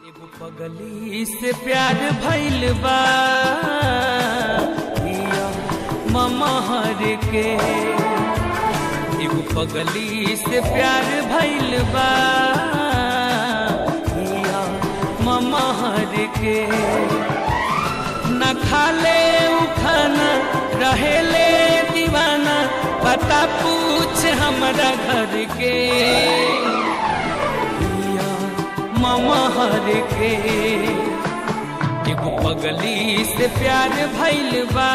एगो पगली से प्यार भइल बा ममहर के। एगो पगली से प्यार भइल बा ममहर के। न खाले उ खाना रहेले दीवाना, पता पूछ हमरा घर के ममहर के। एगो पगली से प्यार भइल बा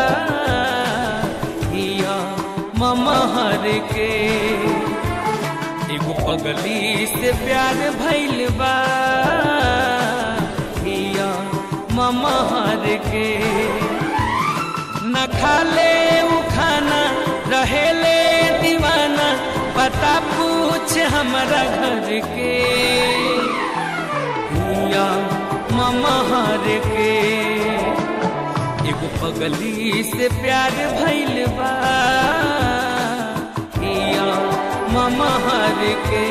ममहर के। एगो पगली से प्यार भइल बा ममहर के। न खाले उ खाना रहेले दीवाना, पता पूछ हमरा घर के ममहर के। एगो पगली से प्यार भइल बा ममहर के।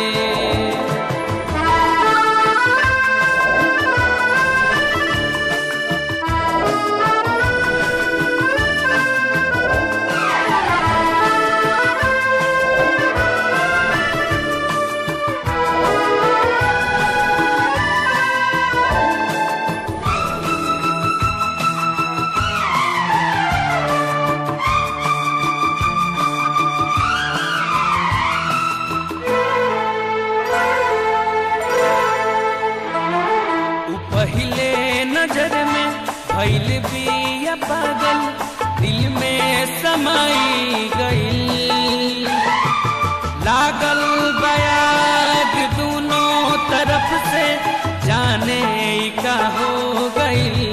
पहले नजर में भइल बिया पागल, दिल में समाई गइल। लागल बयाग दोनों तरफ से, जाने का हो गइल।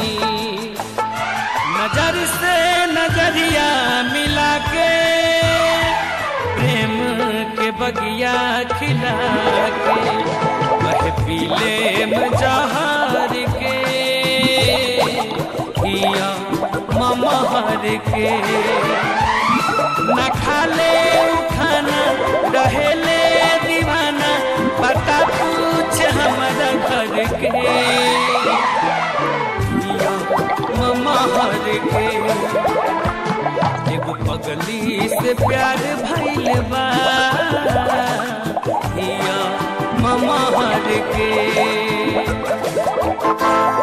नजर से नजरिया मिला के, प्रेम के बगिया खिला के, वह पीले मजहर के ममहर के। न खाले उ खाना रहेले दीवाना, पता पूछ हमरा घर के ममहर के। एगो पगली से प्यार भइल बा ममहर के।